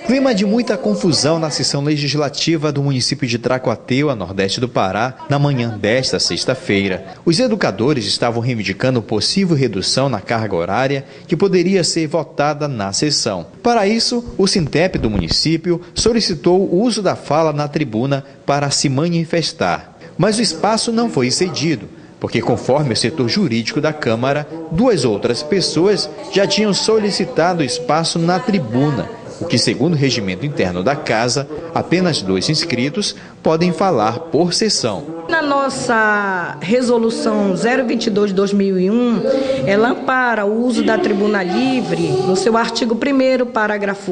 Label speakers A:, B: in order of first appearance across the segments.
A: Clima de muita confusão na sessão legislativa do município de Tracuateua, nordeste do Pará, na manhã desta sexta-feira. Os educadores estavam reivindicando possível redução na carga horária que poderia ser votada na sessão. Para isso, o Sintep do município solicitou o uso da fala na tribuna para se manifestar. Mas o espaço não foi cedido, porque, conforme o setor jurídico da Câmara, 2 outras pessoas já tinham solicitado espaço na tribuna, o que, segundo o regimento interno da Casa, apenas 2 inscritos podem falar por sessão.
B: Na nossa resolução 022 de 2001, ela ampara o uso da tribuna livre no seu artigo 1º, parágrafo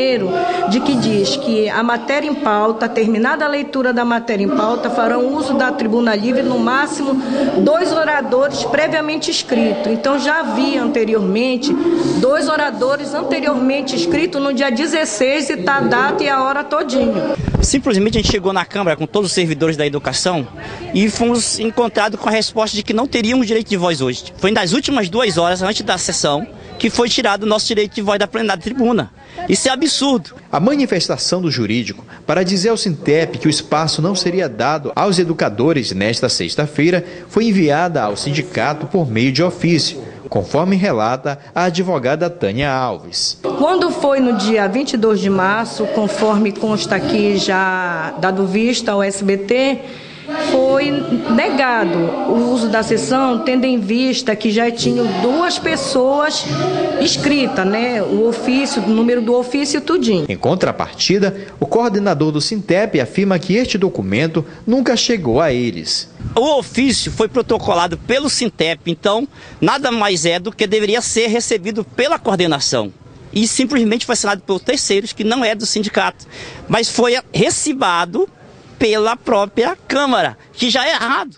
B: 1º, de que diz que a matéria em pauta, terminada a leitura da matéria em pauta, farão uso da tribuna livre no máximo 2 oradores previamente inscritos. Então já havia anteriormente 2 oradores anteriormente inscritos no dia 16 e tá a data e a hora todinha.
C: Simplesmente a gente chegou na Câmara com todos os servidores da educação e fomos encontrados com a resposta de que não teríamos direito de voz hoje. Foi nas últimas 2 horas antes da sessão que foi tirado o nosso direito de voz da plenária tribuna. Isso é absurdo.
A: A manifestação do jurídico para dizer ao Sintep que o espaço não seria dado aos educadores nesta sexta-feira foi enviada ao sindicato por meio de ofício, conforme relata a advogada Tânia Alves.
B: Quando foi no dia 22 de março, conforme consta aqui já dado vista ao SBT, foi negado o uso da sessão, tendo em vista que já tinham 2 pessoas inscritas, né? O ofício, o número do ofício e tudinho.
A: Em contrapartida, o coordenador do Sintep afirma que este documento nunca chegou a eles.
C: O ofício foi protocolado pelo Sintep, então nada mais é do que deveria ser recebido pela coordenação. E simplesmente foi assinado por terceiros, que não é do sindicato, mas foi recibado pela própria Câmara, que já é errado.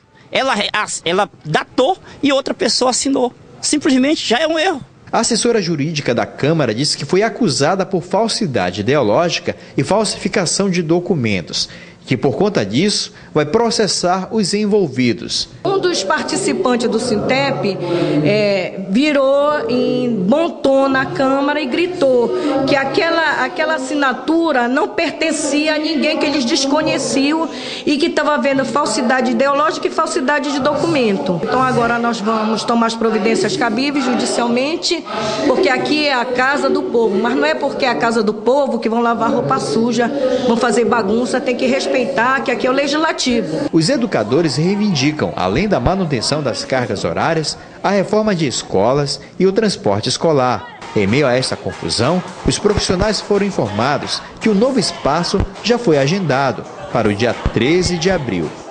C: Ela datou e outra pessoa assinou. Simplesmente já é um erro.
A: A assessora jurídica da Câmara disse que foi acusada por falsidade ideológica e falsificação de documentos, que por conta disso vai processar os envolvidos.
B: Um dos participantes do Sintep virou em bom tom na Câmara e gritou que aquela assinatura não pertencia a ninguém, que eles desconheciam e que estava havendo falsidade ideológica e falsidade de documento. Então agora nós vamos tomar as providências cabíveis judicialmente, porque aqui é a casa do povo, mas não é porque é a casa do povo que vão lavar roupa suja, vão fazer bagunça, tem que respeitar que aqui é o legislativo.
A: Os educadores reivindicam, além da manutenção das cargas horárias, a reforma de escolas e o transporte escolar. Em meio a esta confusão, os profissionais foram informados que o novo espaço já foi agendado para o dia 13 de abril.